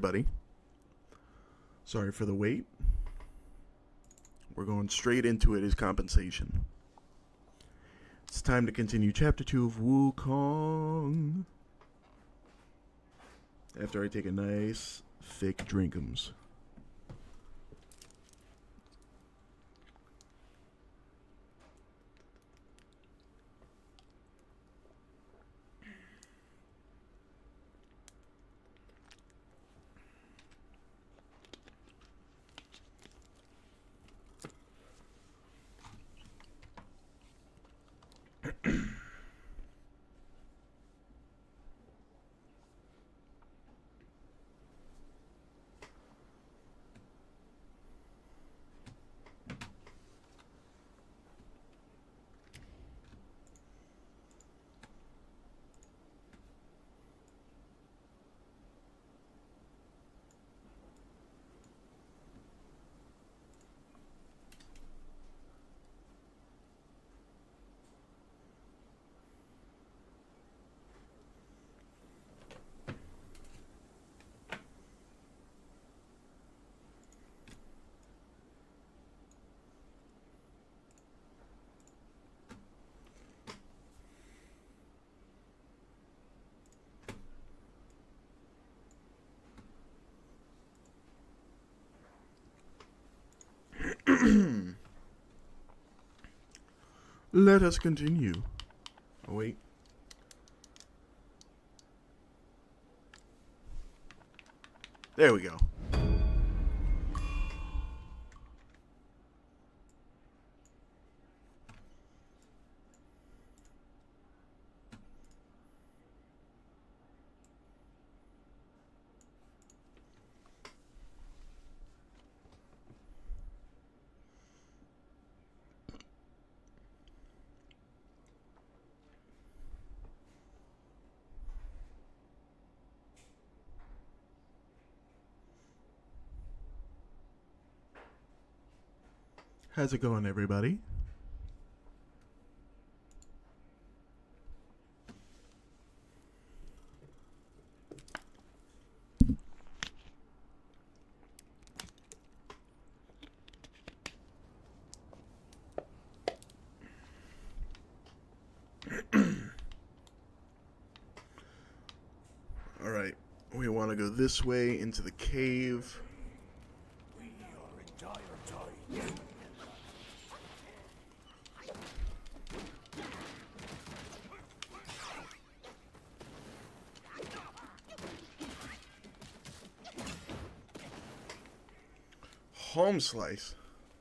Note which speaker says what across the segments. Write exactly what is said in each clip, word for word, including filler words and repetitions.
Speaker 1: everybody. Sorry for the wait. We're going straight into it as compensation. It's time to continue chapter two of Wukong. After I take a nice thick drinkums. Let us continue. Oh, wait. There we go. How's it going, everybody? All right, we want to go this way into the cave.
Speaker 2: We are in dire time.
Speaker 1: Home slice.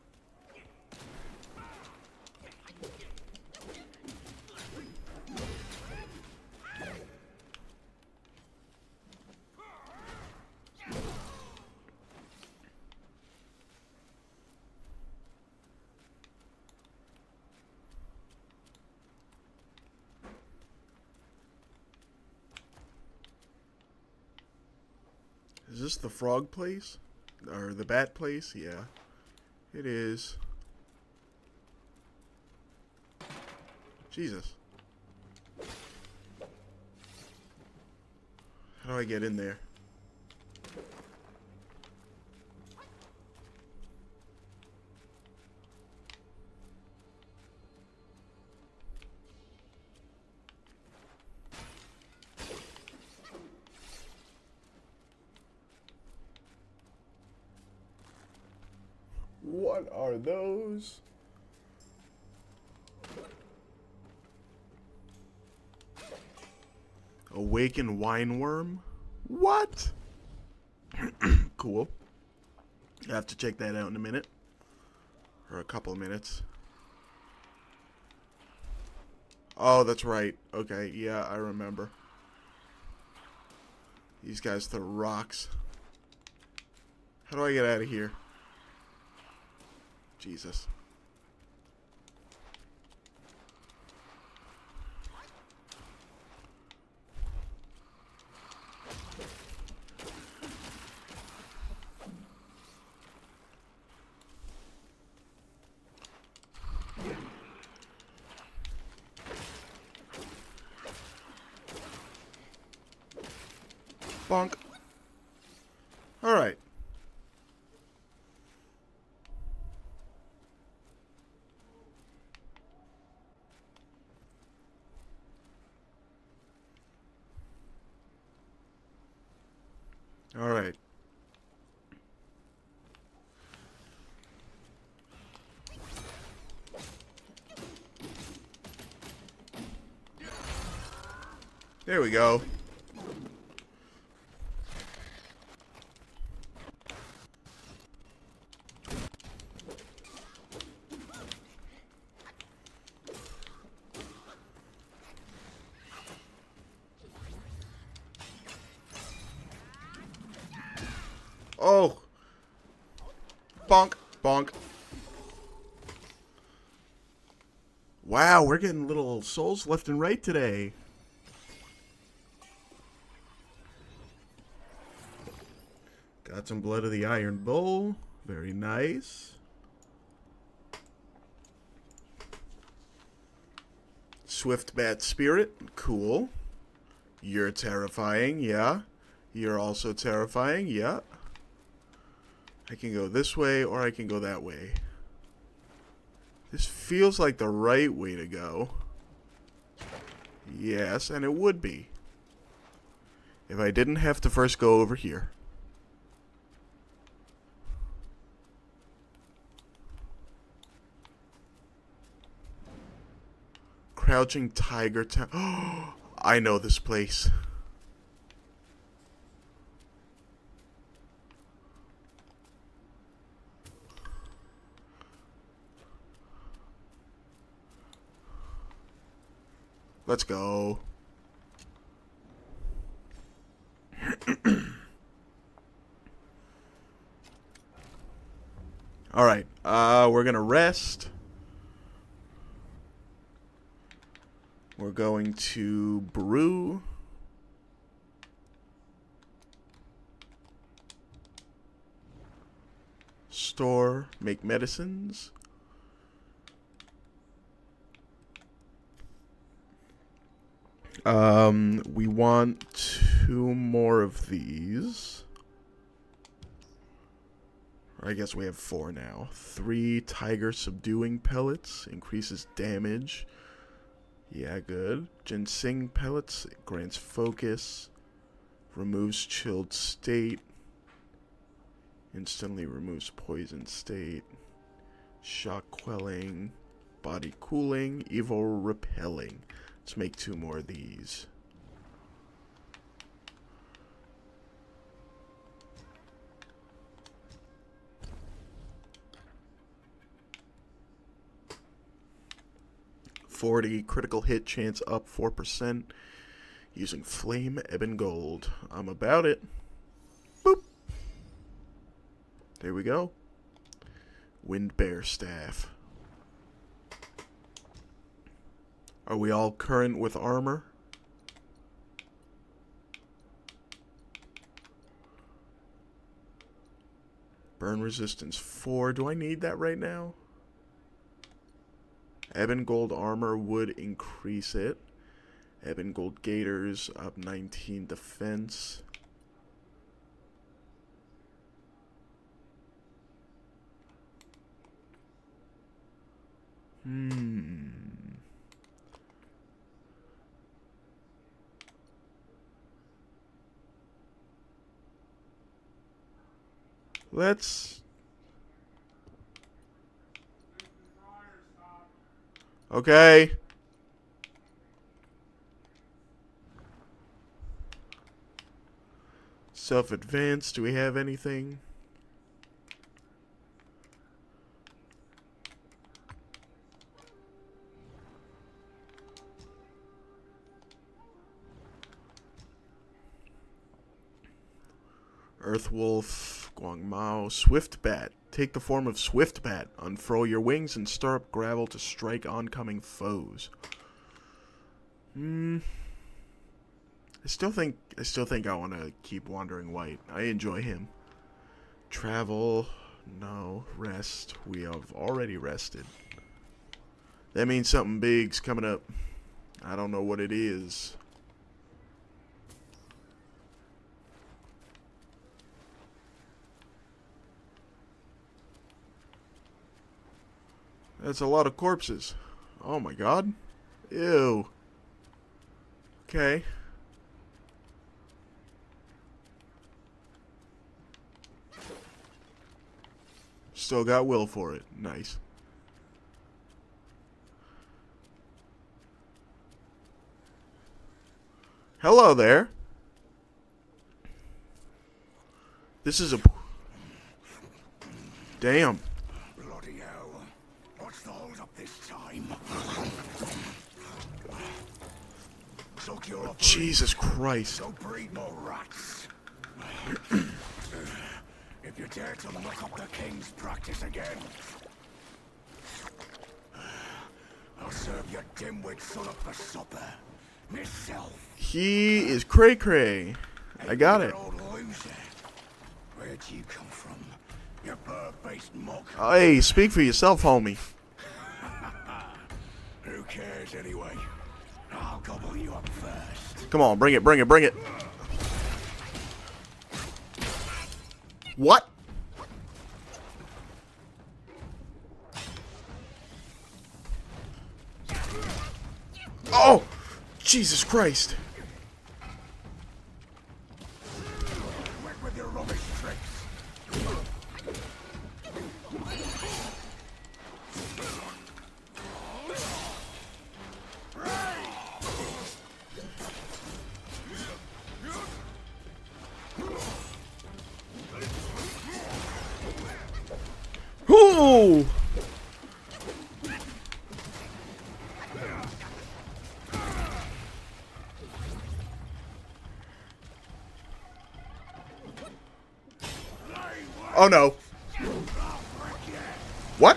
Speaker 1: Is this the frog place? Or the bat place? Yeah. It is. Jesus. How do I get in there? What are those? Awakened wine worm? What? Cool. I have to check that out in a minute. Or a couple of minutes. Oh, that's right. Okay, yeah, I remember. These guys throw rocks. How do I get out of here? Jesus. Bonk. Alright. Alright. There we go. Oh. Bonk. Bonk. Wow, we're getting little souls left and right today. Got some blood of the Iron Bull. Very nice. Swift Bat Spirit. Cool. You're terrifying, yeah. You're also terrifying, yeah. I can go this way or I can go that way. This feels like the right way to go. Yes, and it would be. If I didn't have to first go over here. Crouching Tiger Town. Oh, I know this place. Let's go. All right. Uh, we're gonna rest. We're going to brew. Store, make medicines. Um, we want two more of these. I guess we have four now. Three tiger subduing pellets, increases damage. Yeah, good. Ginseng pellets, grants focus, removes chilled state, instantly removes poison state, shock quelling, body cooling, evil repelling. Let's make two more of these. forty critical hit chance up four percent using Flame Ebon Gold. I'm about it. Boop. There we go. Wind Bear Staff. Are we all current with armor? Burn resistance four. Do I need that right now? Ebon Gold armor would increase it. Ebon Gold Gators up nineteen defense. Hmm. Let's... Okay. Self-advance. Do we have anything? Earthwolf, Guangmao, Swift Bat. Take the form of Swift Bat. Unfurl your wings and stir up gravel to strike oncoming foes. Hmm. I still think I still think I want to keep Wandering White. I enjoy him. Travel, no. Rest. We have already rested. That means something big's coming up. I don't know what it is. That's a lot of corpses. Oh my god. Ew. Okay. Still got will for it. Nice. Hello there. This is a... Damn.
Speaker 2: Bloody hell. What's the hold up this time? Suck your
Speaker 1: Oh, Jesus Christ.
Speaker 2: Don't breed more rats. If you dare to look up the king's practice again, I'll serve your dimwit son up for supper. Myself.
Speaker 1: He is cray cray. I got it.
Speaker 2: Old loser. Where'd you come from? You bird-faced mug.
Speaker 1: Hey, speak for yourself, homie.
Speaker 2: Who cares anyway? I'll gobble you up first.
Speaker 1: Come on, bring it, bring it, bring it. What? Oh! Jesus Christ.
Speaker 2: Quit with your rubbish tricks.
Speaker 1: Ooh! Oh no. What?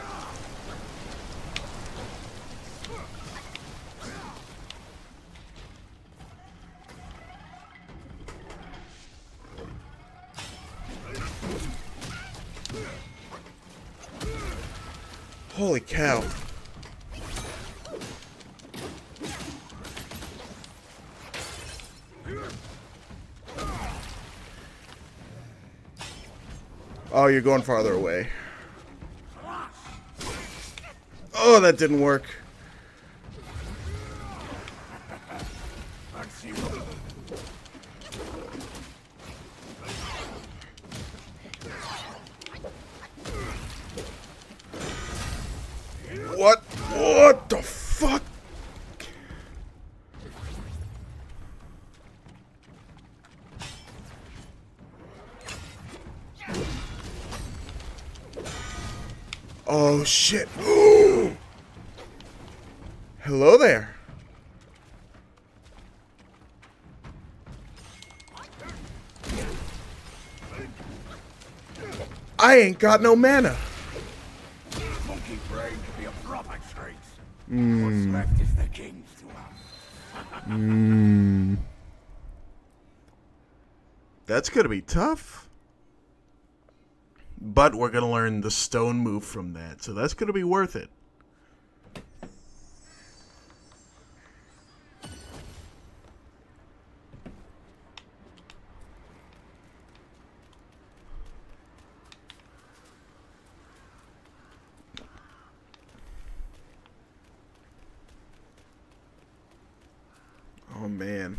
Speaker 1: Holy cow. Oh, you're going farther away. Oh, that didn't work. What? What the fuck? Oh shit. Hello there. I ain't got no mana.
Speaker 2: Monkey brain could be a proper treat.
Speaker 1: Mm.
Speaker 2: What's left is the king's to have.
Speaker 1: Mm. That's gonna be tough. But we're gonna learn the stone move from that, so that's gonna be worth it. Oh man.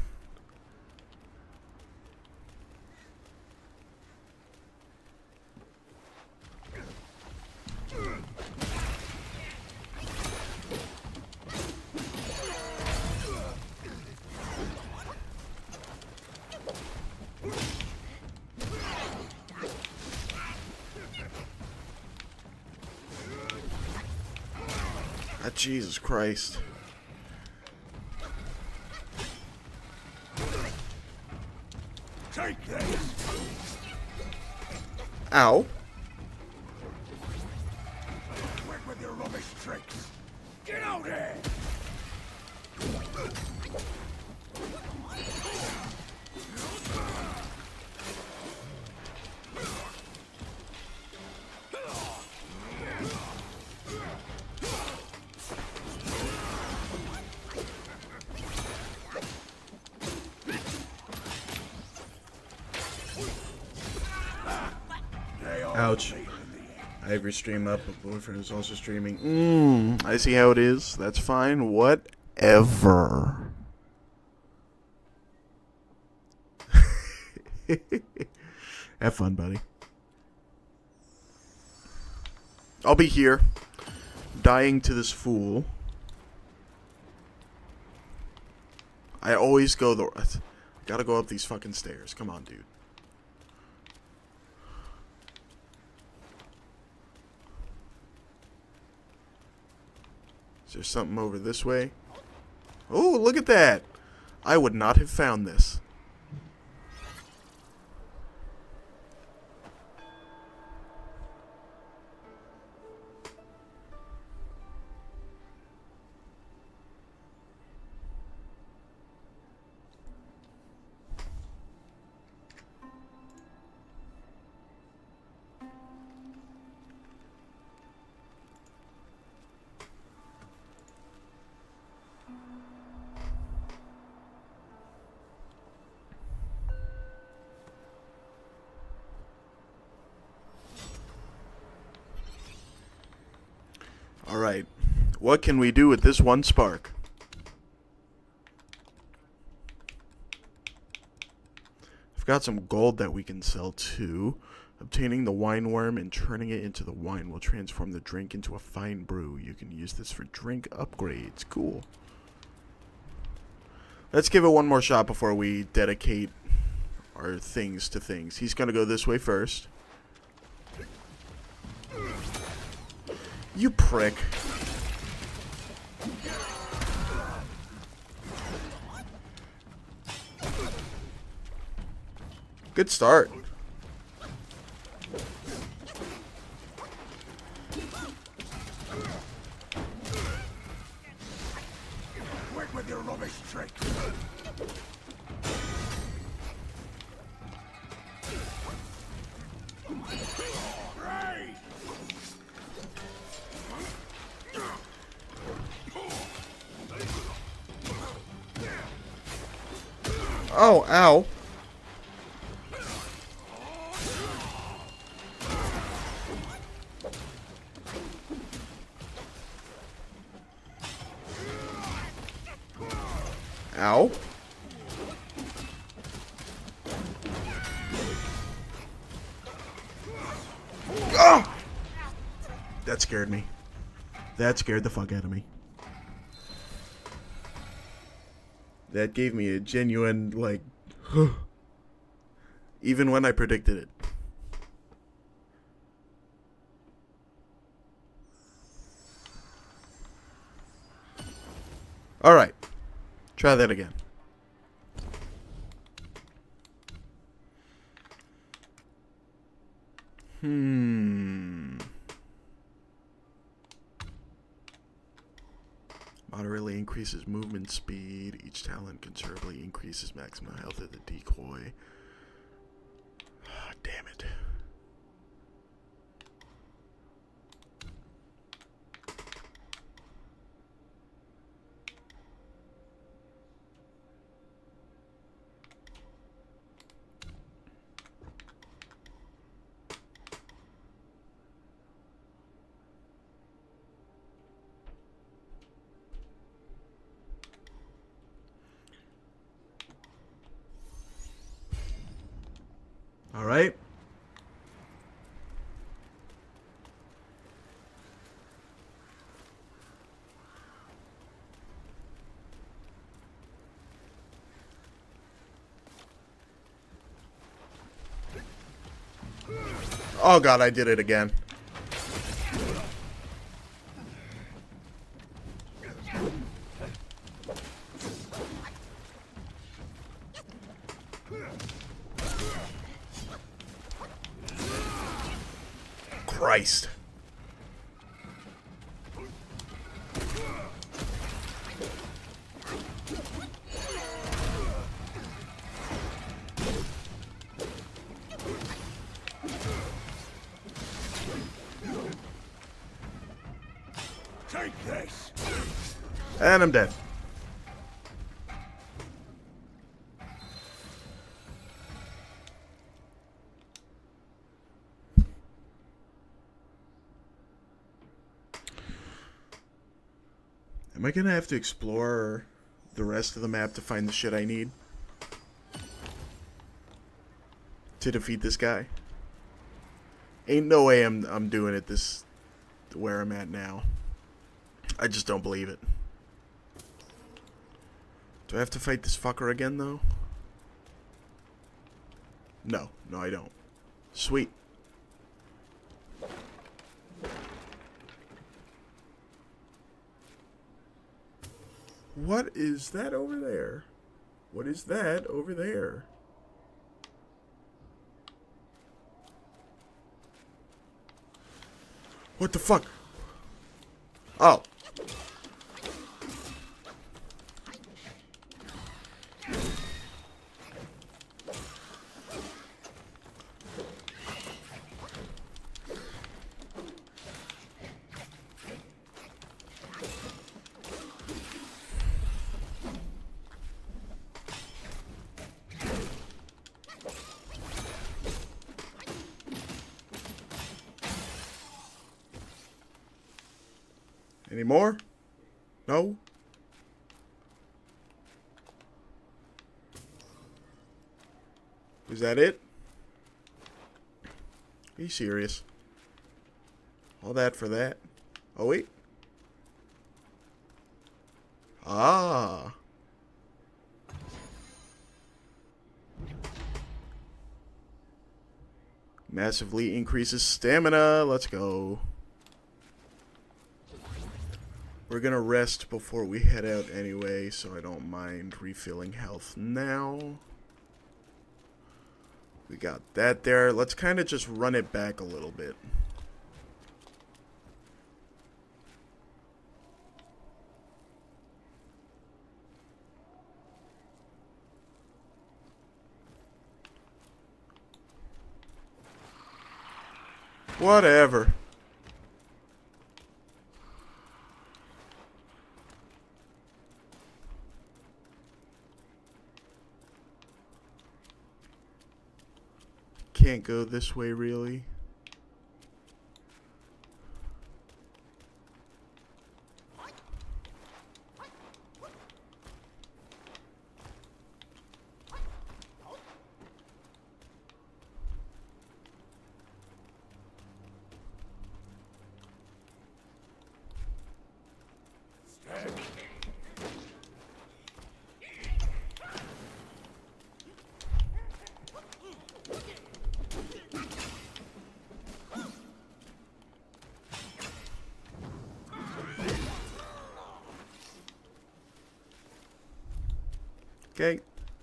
Speaker 1: Ah, Jesus Christ.
Speaker 2: Take this.
Speaker 1: Ow.
Speaker 2: Quit with your rubbish tricks. Get out here.
Speaker 1: Ouch. I have your stream up, but boyfriend is also streaming. Mmm, I see how it is. That's fine. Whatever. Have fun, buddy. I'll be here, dying to this fool. I always go the... Gotta go up these fucking stairs. Come on, dude. Is there something over this way? Oh, look at that! I would not have found this. Alright, what can we do with this one spark? I've got some gold that we can sell too. Obtaining the wine worm and turning it into the wine will transform the drink into a fine brew. You can use this for drink upgrades. Cool. Let's give it one more shot before we dedicate our things to things. He's going to go this way first. You prick. Good start.
Speaker 2: Quit with your rubbish trick.
Speaker 1: Oh, ow. Ow. Ah! That scared me. That scared the fuck out of me. That gave me a genuine, like, even when I predicted it. Alright. Try that again. Hmm. Moderately increases movement speed. Each talent considerably increases maximum health of the decoy. Ah, damn it. All right. Oh god, I did it again. Christ.
Speaker 2: Take this.
Speaker 1: And I'm dead. Am I gonna have to explore the rest of the map to find the shit I need to defeat this guy? Ain't no way I'm I'm doing it this where I'm at now. I just don't believe it. Do I have to fight this fucker again though? No, no I don't. Sweet. What is that over there? What is that over there? What the fuck? Oh. Any more? No? Is that it? Are you serious? All that for that? Oh, wait. Ah. Massively increases stamina. Let's go. We're gonna rest before we head out anyway, so I don't mind refilling health now. We got that there. Let's kind of just run it back a little bit. Whatever. Can't go this way, really. Okay.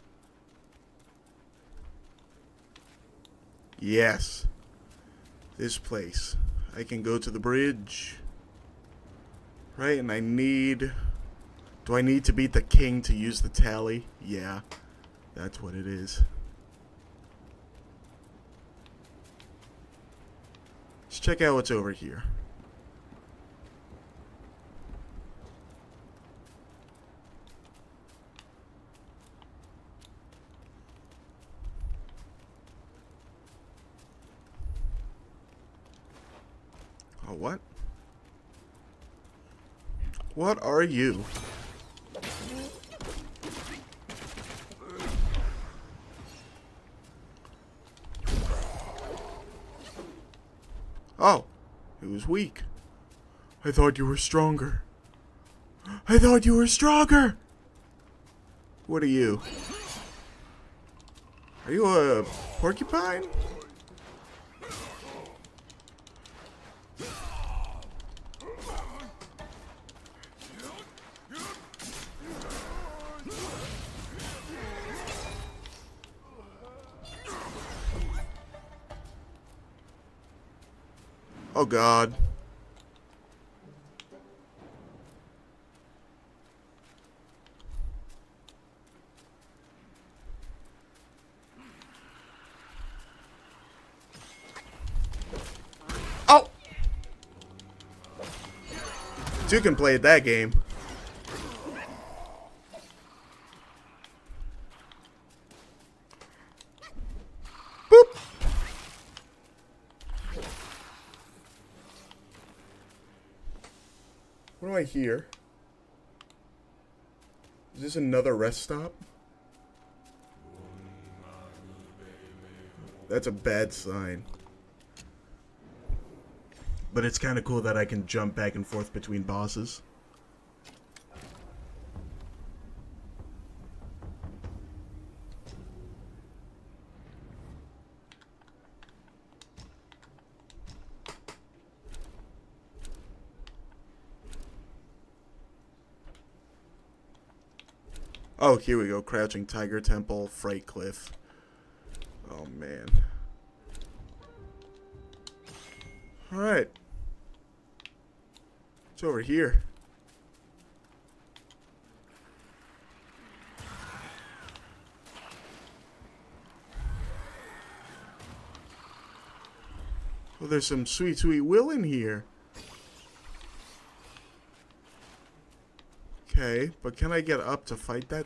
Speaker 1: Yes. This place. I can go to the bridge. Right, and I need... Do I need to beat the king to use the tally? Yeah. That's what it is. Let's check out what's over here. Oh, what? What are you? Oh, it was weak. I thought you were stronger. I thought you were stronger! What are you? Are you a porcupine? Oh God. Oh! Two can play at that game. Boop! What do I hear? Is this another rest stop? That's a bad sign. But it's kind of cool that I can jump back and forth between bosses. Oh, here we go. Crouching Tiger Temple, Fright Cliff. Oh, man. Alright. It's over here. Oh, there's some sweet, sweet will in here. Okay, but can I get up to fight that?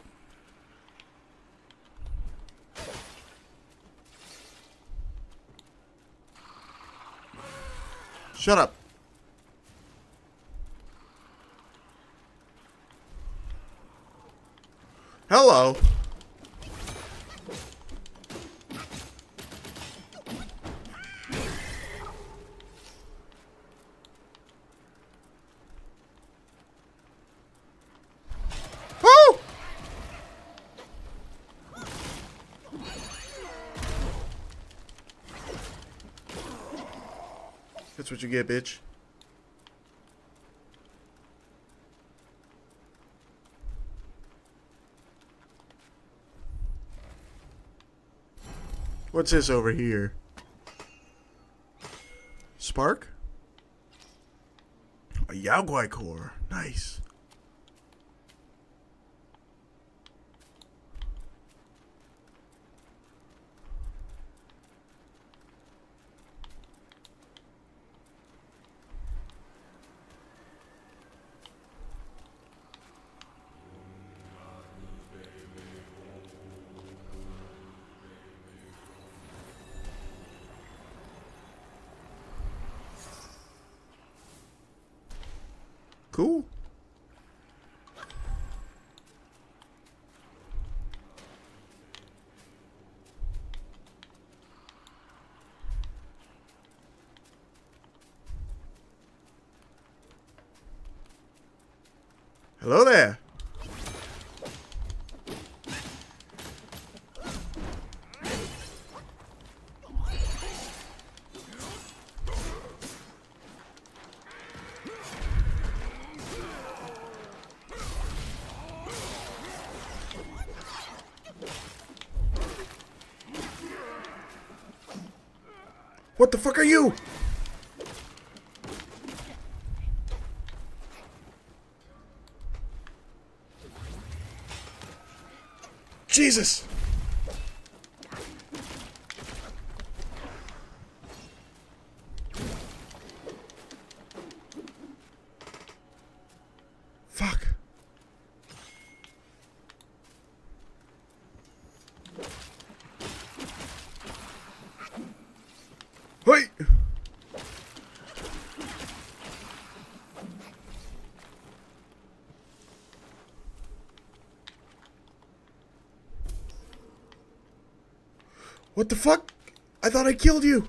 Speaker 1: Shut up. Hello. Oh! That's what you get, bitch. What's this over here? Spark? A Yaogwai core. Nice. Cool. Hello there. What the fuck are you? Jesus! Fuck. Wait! What the fuck? I thought I killed you.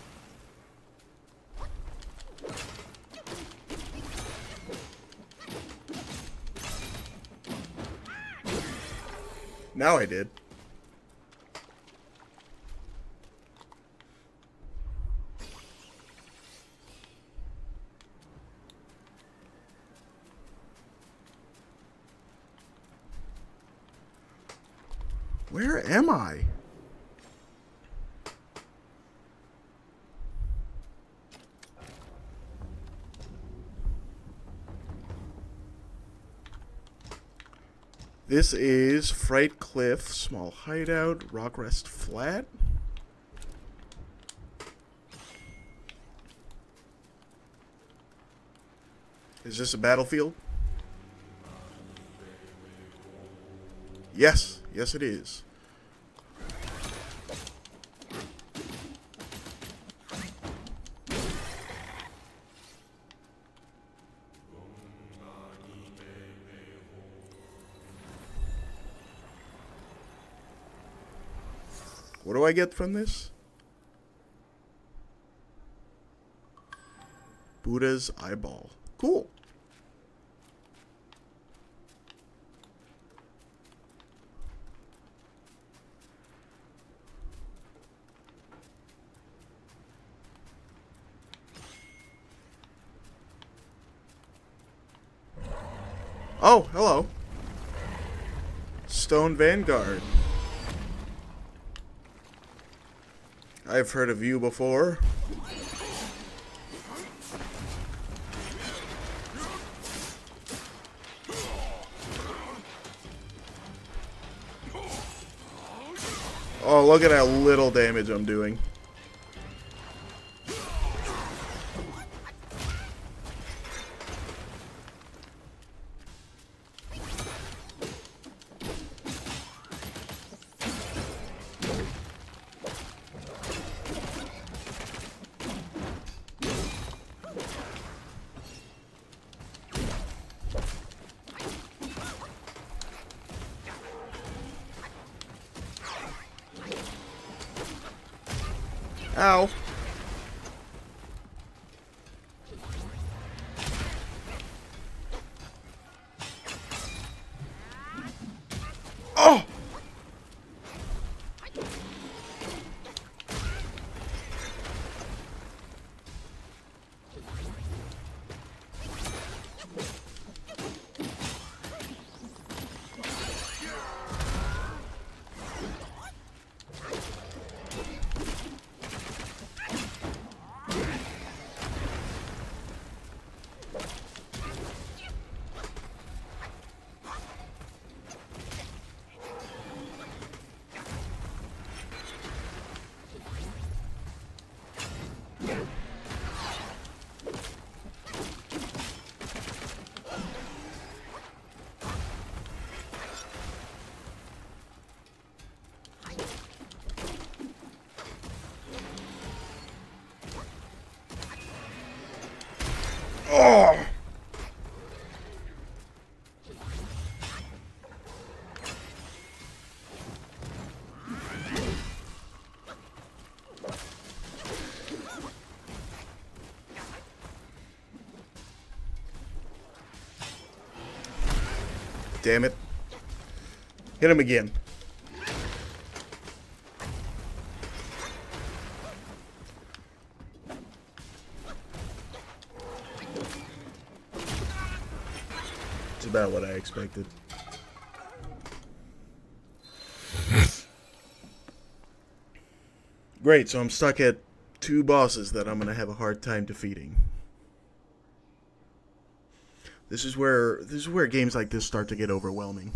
Speaker 1: Now I did. Where am I? This is Fright Cliff, small hideout, rock rest flat. Is this a battlefield? Yes, yes it is. What do I get from this? Buddha's eyeball. Cool. Oh, hello. Stone Vanguard. I've heard of you before. Oh, look at how little damage I'm doing. Ow. Oh! Oh! Damn it. Hit him again. It's about what I expected. Great, so I'm stuck at two bosses that I'm gonna have a hard time defeating. This is where this is where games like this start to get overwhelming.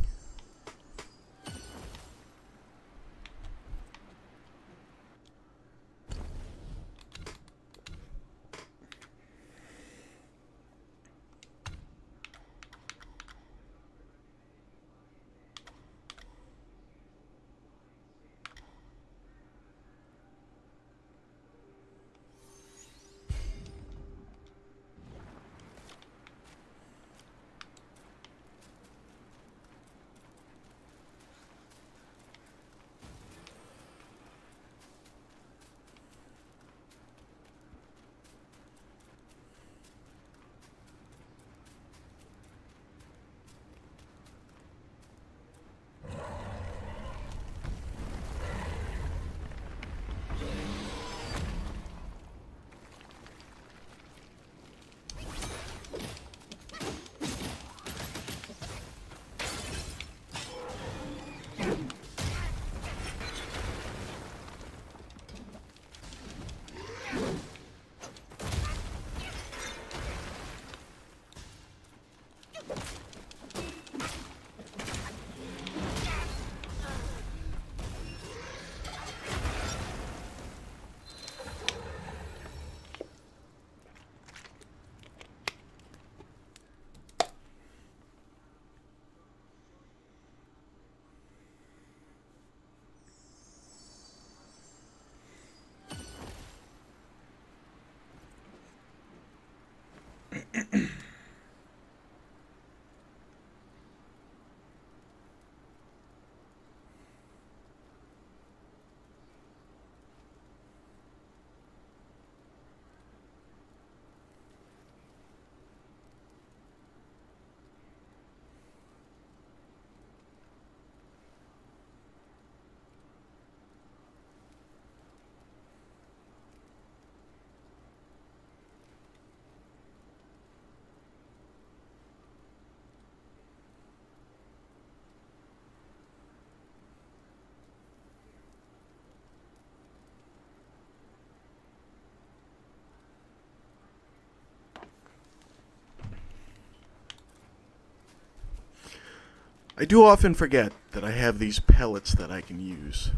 Speaker 1: I do often forget that I have these pellets that I can use.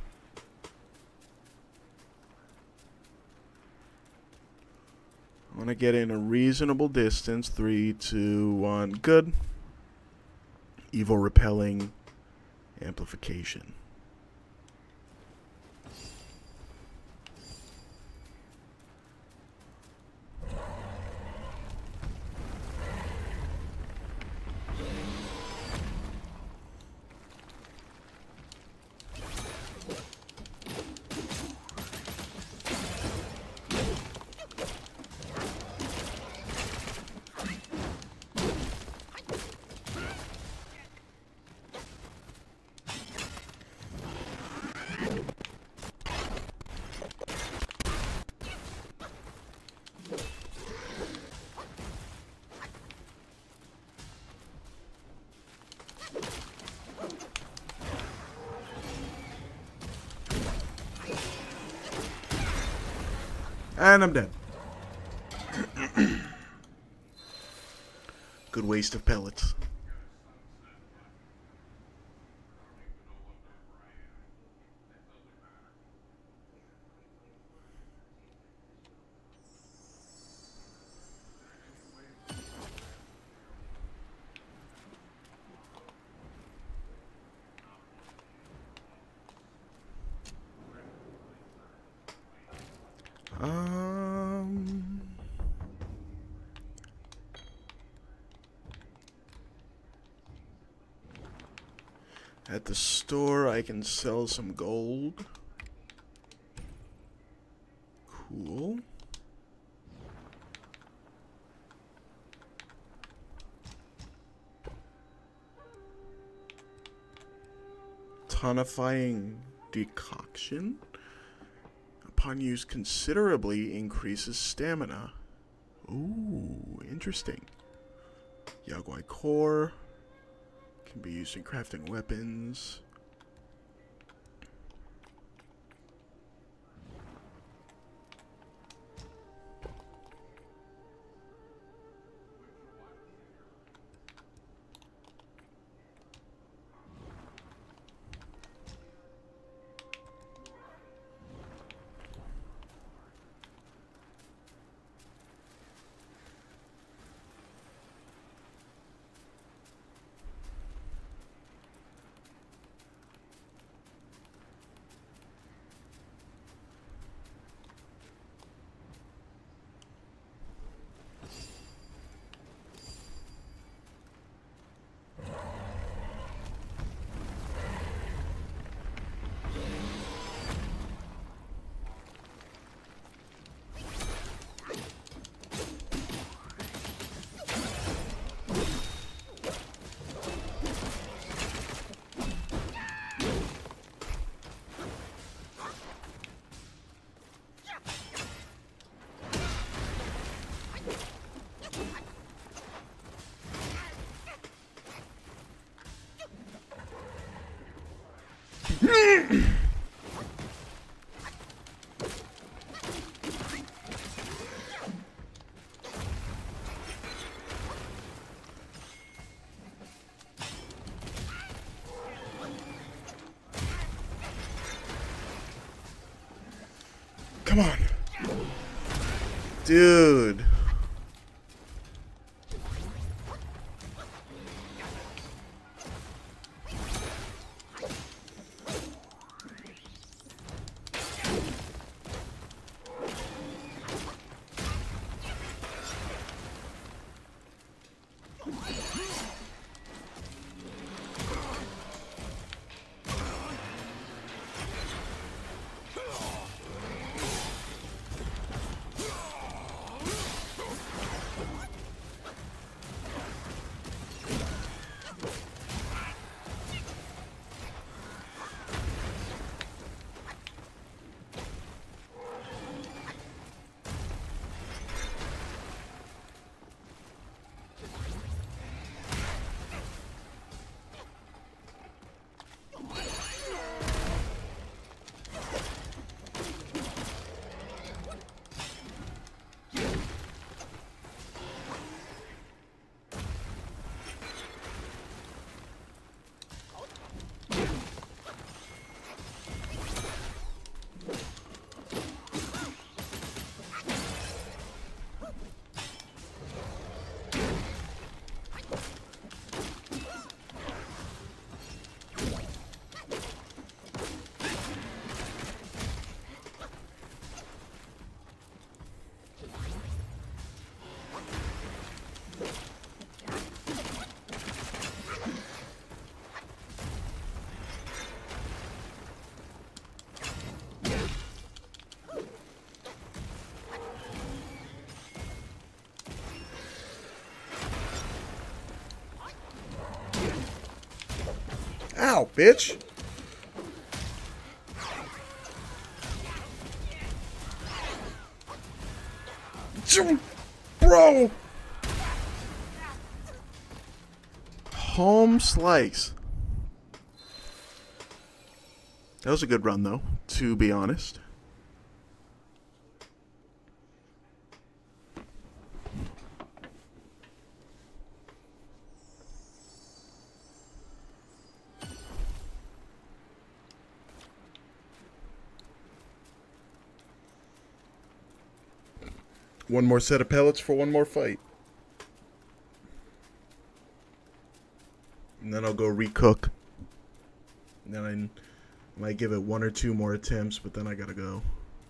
Speaker 1: I want to get in a reasonable distance. Three, two, one. Good. Evil repelling amplification. And I'm dead. Good waste of pellets. Um, at the store, I can sell some gold. Cool. Tonifying decoction. Upon use, considerably increases stamina. Ooh, interesting. Yaguai core can be used in crafting weapons. Come on. Dude. Ow, bitch! Bro! Home slice. That was a good run, though, to be honest. One more set of pellets for one more fight. And then I'll go recook. And then I might give it one or two more attempts, but then I gotta go.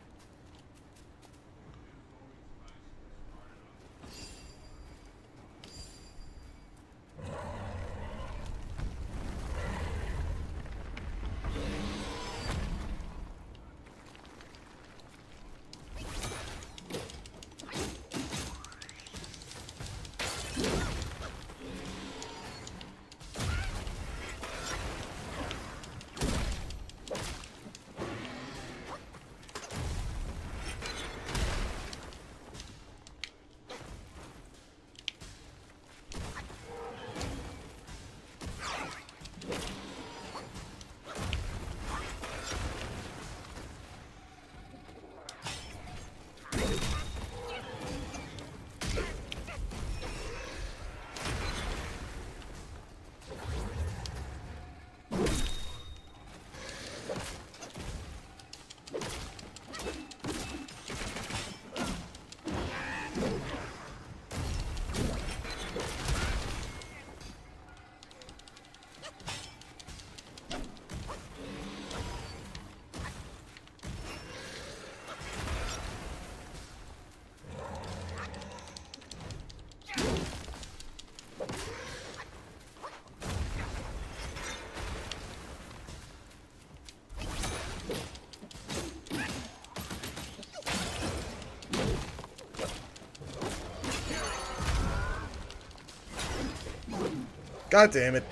Speaker 1: God damn it.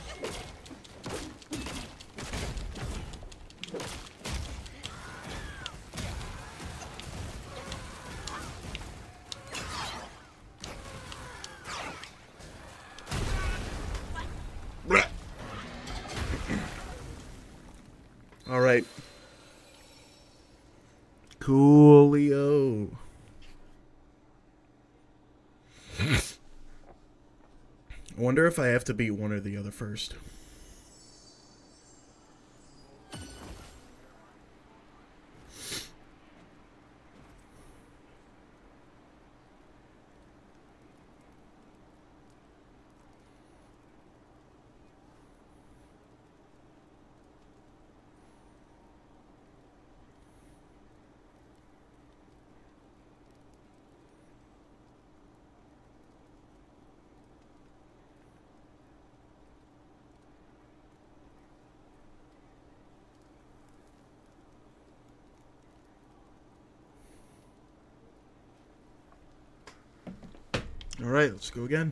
Speaker 1: All right. Coolio. I wonder if I have to beat one or the other first. All right, let's go again.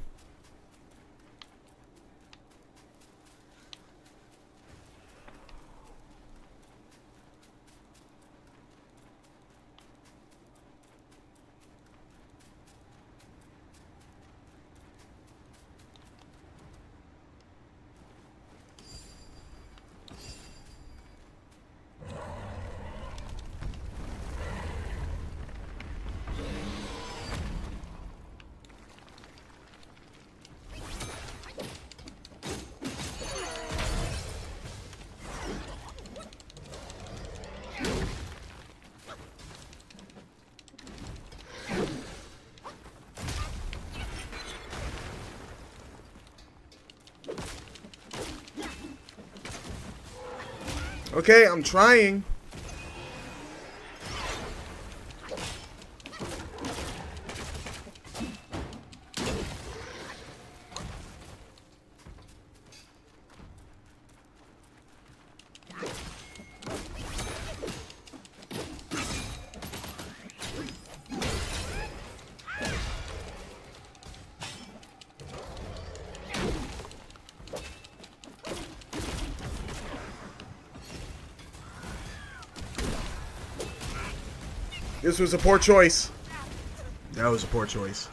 Speaker 1: Okay, I'm trying. This was a poor choice. That was a poor choice.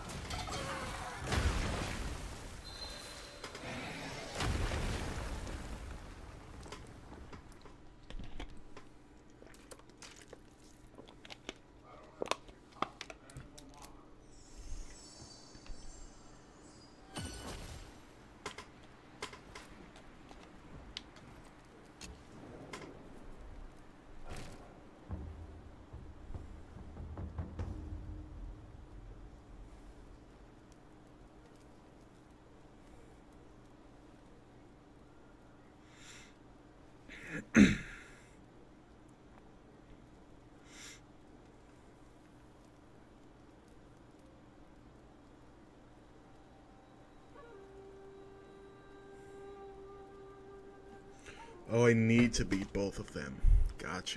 Speaker 1: Oh, I need to beat both of them. Gotcha.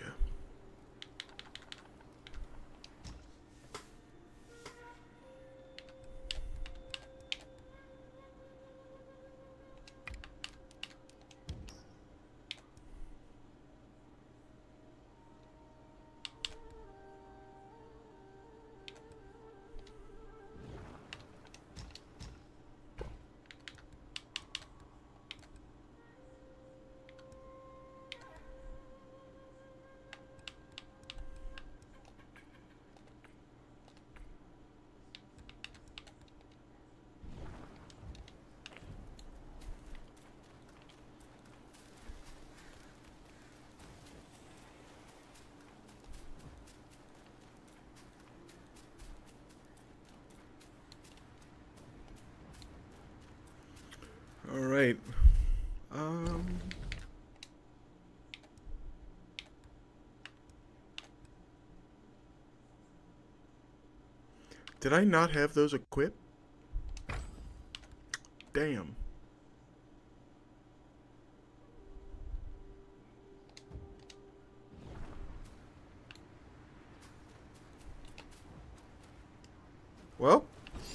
Speaker 1: All right. Um. Did I not have those equipped? Damn. Well.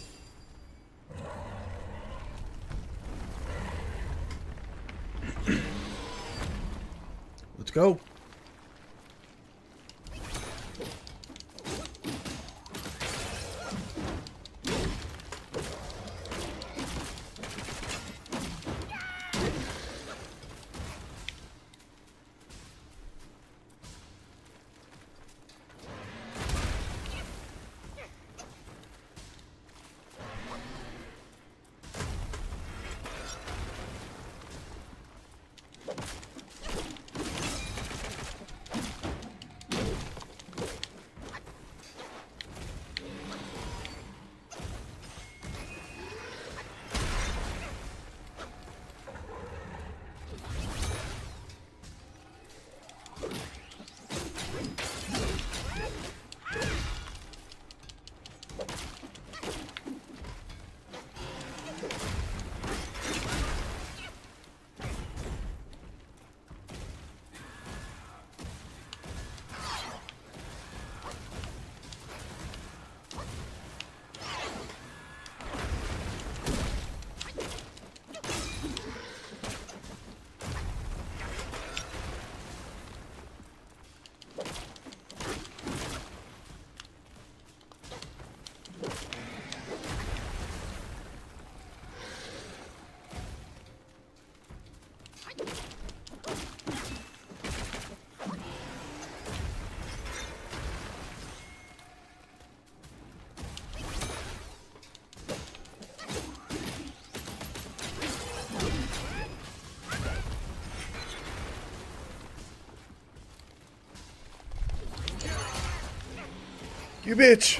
Speaker 1: Let's go. You bitch.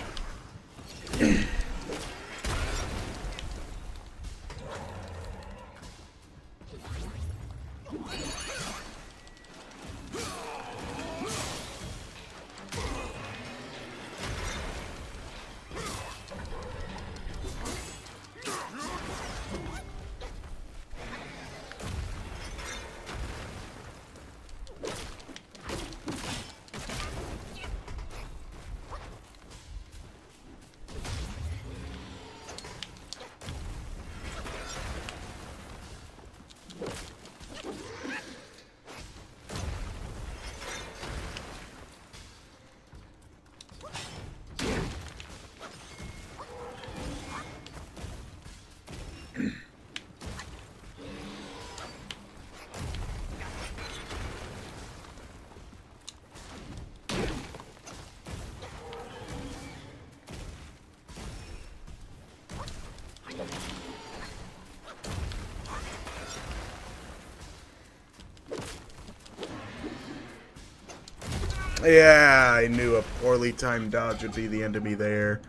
Speaker 1: Yeah, I knew a poorly timed dodge would be the end of me there.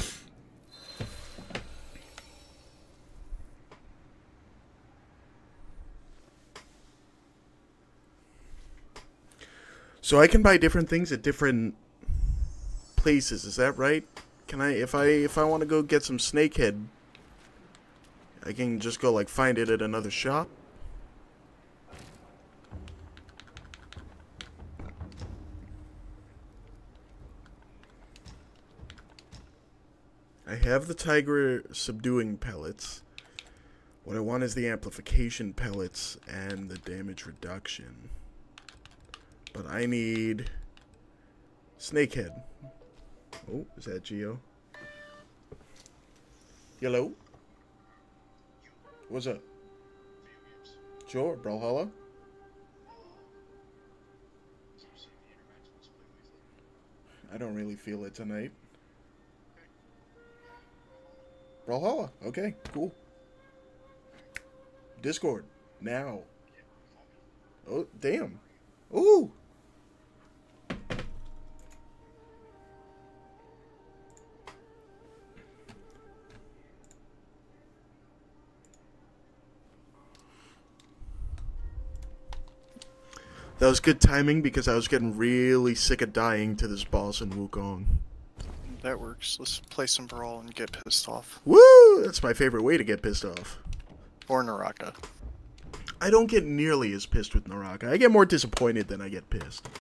Speaker 1: So I can buy different things at different places, is that right? Can I, if I, if I want to go get some snakehead, I can just go, like, find it at another shop? I have the tiger subduing pellets. What I want is the amplification pellets and the damage reduction. But I need snakehead. Oh, is that Geo? Hello? What's up? Sure, Brawlhalla? I don't really feel it tonight. Brawlhalla, okay, cool. Discord, now. Oh, damn. Ooh! That was good timing because I was getting really sick of dying to this boss in Wukong.
Speaker 3: That works. Let's play some Brawl and get pissed off.
Speaker 1: Woo! That's my favorite way to get pissed off.
Speaker 3: Or Naraka.
Speaker 1: I don't get nearly as pissed with Naraka. I get more disappointed than I get pissed.